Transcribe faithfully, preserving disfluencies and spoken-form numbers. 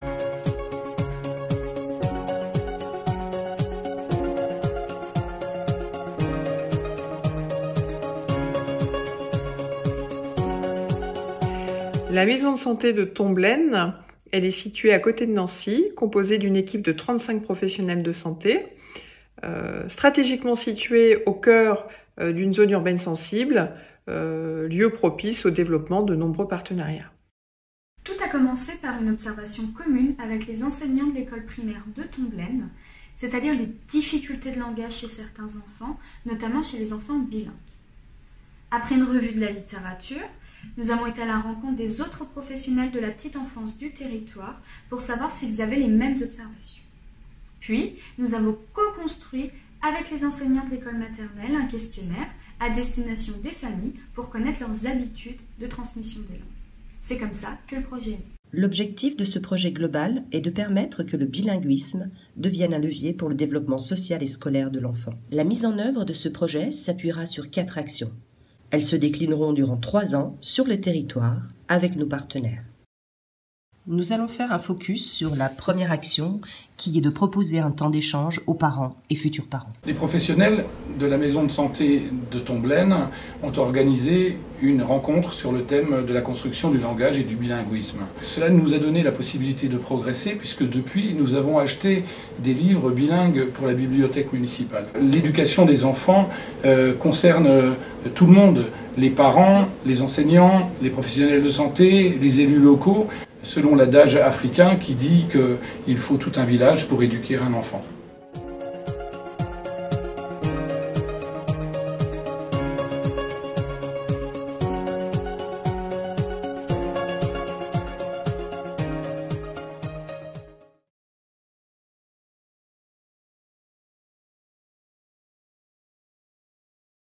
La maison de santé de Tomblaine, elle est située à côté de Nancy, composée d'une équipe de trente-cinq professionnels de santé, euh, stratégiquement située au cœur euh, d'une zone urbaine sensible, euh, lieu propice au développement de nombreux partenariats. Tout a commencé par une observation commune avec les enseignants de l'école primaire de Tomblaine, c'est-à-dire les difficultés de langage chez certains enfants, notamment chez les enfants bilingues. Après une revue de la littérature, nous avons été à la rencontre des autres professionnels de la petite enfance du territoire pour savoir s'ils avaient les mêmes observations. Puis, nous avons co-construit avec les enseignants de l'école maternelle un questionnaire à destination des familles pour connaître leurs habitudes de transmission des langues. C'est comme ça que le projet est né. L'objectif de ce projet global est de permettre que le bilinguisme devienne un levier pour le développement social et scolaire de l'enfant. La mise en œuvre de ce projet s'appuiera sur quatre actions. Elles se déclineront durant trois ans sur le territoire avec nos partenaires. Nous allons faire un focus sur la première action qui est de proposer un temps d'échange aux parents et futurs parents. Les professionnels de la maison de santé de Tomblaine ont organisé une rencontre sur le thème de la construction du langage et du bilinguisme. Cela nous a donné la possibilité de progresser puisque depuis nous avons acheté des livres bilingues pour la bibliothèque municipale. L'éducation des enfants euh, concerne euh, tout le monde, les parents, les enseignants, les professionnels de santé, les élus locaux, selon l'adage africain qui dit qu'il faut tout un village pour éduquer un enfant.